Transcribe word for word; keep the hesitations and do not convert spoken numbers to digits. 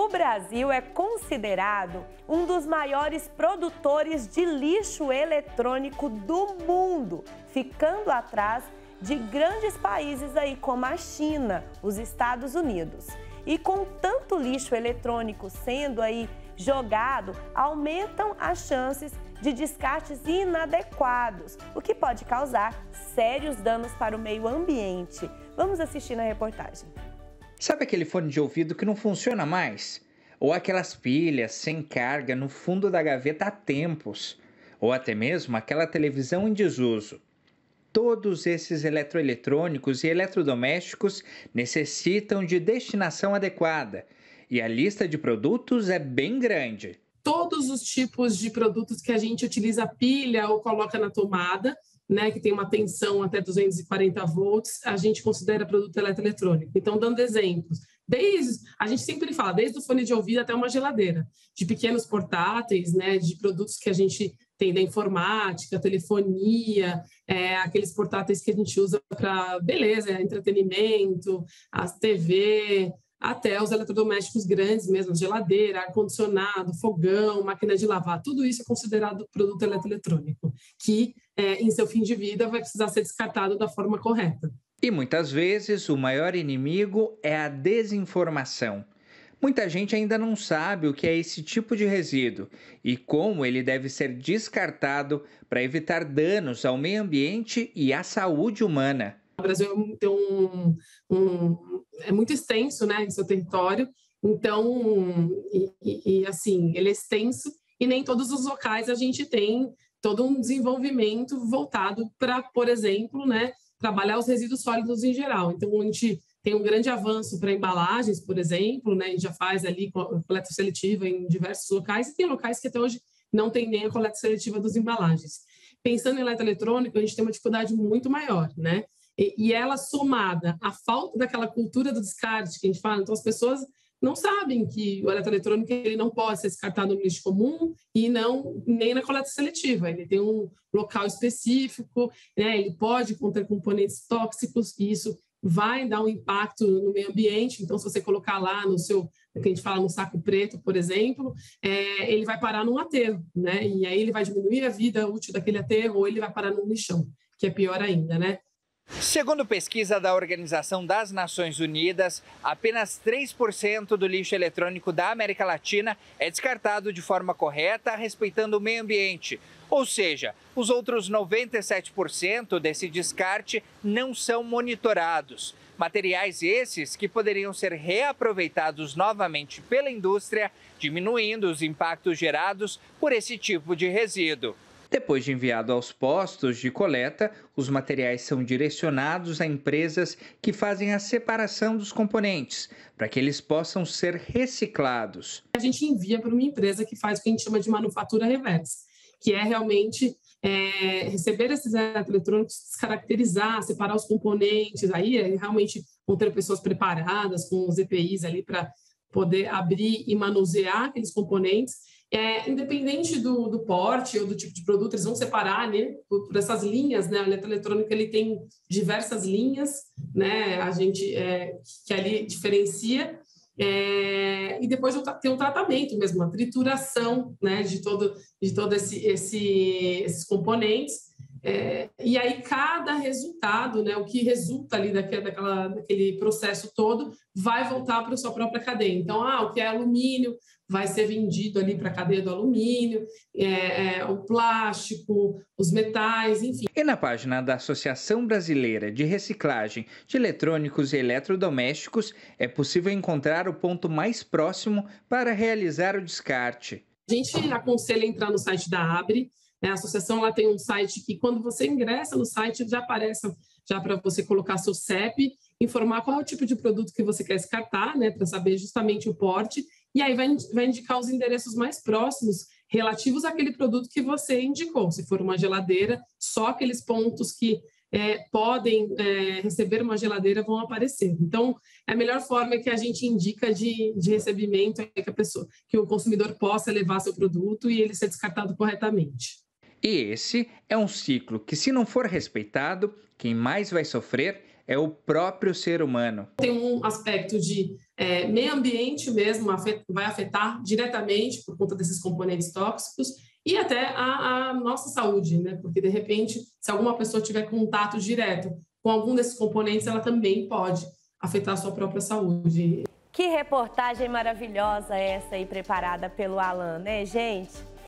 O Brasil é considerado um dos maiores produtores de lixo eletrônico do mundo, ficando atrás de grandes países aí como a China, os Estados Unidos. E com tanto lixo eletrônico sendo aí jogado, aumentam as chances de descartes inadequados, o que pode causar sérios danos para o meio ambiente. Vamos assistir na reportagem. Sabe aquele fone de ouvido que não funciona mais? Ou aquelas pilhas sem carga no fundo da gaveta há tempos? Ou até mesmo aquela televisão em desuso? Todos esses eletroeletrônicos e eletrodomésticos necessitam de destinação adequada. E a lista de produtos é bem grande. Todos os tipos de produtos que a gente utiliza pilha ou coloca na tomada, né, que tem uma tensão até duzentos e quarenta volts, a gente considera produto eletroeletrônico. Então, dando exemplos, desde, a gente sempre fala, desde o fone de ouvido até uma geladeira, de pequenos portáteis, né, de produtos que a gente tem da informática, telefonia, é, aqueles portáteis que a gente usa para beleza, entretenimento, as T V, até os eletrodomésticos grandes mesmo, geladeira, ar-condicionado, fogão, máquina de lavar, tudo isso é considerado produto eletroeletrônico, que é, em seu fim de vida vai precisar ser descartado da forma correta. E muitas vezes o maior inimigo é a desinformação. Muita gente ainda não sabe o que é esse tipo de resíduo e como ele deve ser descartado para evitar danos ao meio ambiente e à saúde humana. O Brasil tem um, um, é muito extenso, né, em seu território, então, e, e, e assim, ele é extenso e nem todos os locais a gente tem todo um desenvolvimento voltado para, por exemplo, né, trabalhar os resíduos sólidos em geral. Então, a gente tem um grande avanço para embalagens, por exemplo, né, a gente já faz ali coleta seletiva em diversos locais e tem locais que até hoje não tem nem a coleta seletiva das embalagens. Pensando em eletroeletrônico, a gente tem uma dificuldade muito maior, né? E ela somada à falta daquela cultura do descarte que a gente fala, então as pessoas não sabem que o eletroeletrônico ele não pode ser descartado no lixo comum e não nem na coleta seletiva. Ele tem um local específico, né? Ele pode conter componentes tóxicos e isso vai dar um impacto no meio ambiente. Então, se você colocar lá no seu, que a gente fala no saco preto, por exemplo, é, ele vai parar num aterro, né? E aí ele vai diminuir a vida útil daquele aterro ou ele vai parar num lixão, que é pior ainda, né? Segundo pesquisa da Organização das Nações Unidas, apenas três por cento do lixo eletrônico da América Latina é descartado de forma correta, respeitando o meio ambiente. Ou seja, os outros noventa e sete por cento desse descarte não são monitorados. Materiais esses que poderiam ser reaproveitados novamente pela indústria, diminuindo os impactos gerados por esse tipo de resíduo. Depois de enviado aos postos de coleta, os materiais são direcionados a empresas que fazem a separação dos componentes, para que eles possam ser reciclados. A gente envia para uma empresa que faz o que a gente chama de manufatura reversa, que é realmente é, receber esses eletroeletrônicos, descaracterizar, separar os componentes, aí é, realmente vão ter pessoas preparadas com os E P Is ali para poder abrir e manusear aqueles componentes. É, independente do, do porte ou do tipo de produto, eles vão separar, né, por, por essas linhas, né, o eletroeletrônico ele tem diversas linhas, né, a gente, é, que ali diferencia, é, e depois tem um tratamento mesmo, uma trituração, né, de todo, de todo esse, esse, esses componentes, é, e aí cada resultado, né, o que resulta ali daquele, daquela, daquele processo todo, vai voltar para a sua própria cadeia. Então, ah, o que é alumínio vai ser vendido ali para a cadeia do alumínio, é, é, o plástico, os metais, enfim. E na página da Associação Brasileira de Reciclagem de Eletrônicos e Eletrodomésticos, é possível encontrar o ponto mais próximo para realizar o descarte. A gente aconselha entrar no site da Abre. A associação lá tem um site que, quando você ingressa no site, já aparece já para você colocar seu C E P, informar qual é o tipo de produto que você quer descartar, né, para saber justamente o porte, e aí vai, vai indicar os endereços mais próximos relativos àquele produto que você indicou. Se for uma geladeira, só aqueles pontos que é, podem é, receber uma geladeira vão aparecer. Então, a melhor forma é que a gente indica de, de recebimento é que a pessoa, que o consumidor possa levar seu produto e ele ser descartado corretamente. E esse é um ciclo que, se não for respeitado, quem mais vai sofrer é o próprio ser humano. Tem um aspecto de é, meio ambiente mesmo, afet, vai afetar diretamente por conta desses componentes tóxicos e até a, a nossa saúde, né? Porque, de repente, se alguma pessoa tiver contato direto com algum desses componentes, ela também pode afetar a sua própria saúde. Que reportagem maravilhosa essa aí preparada pelo Alan, né, gente?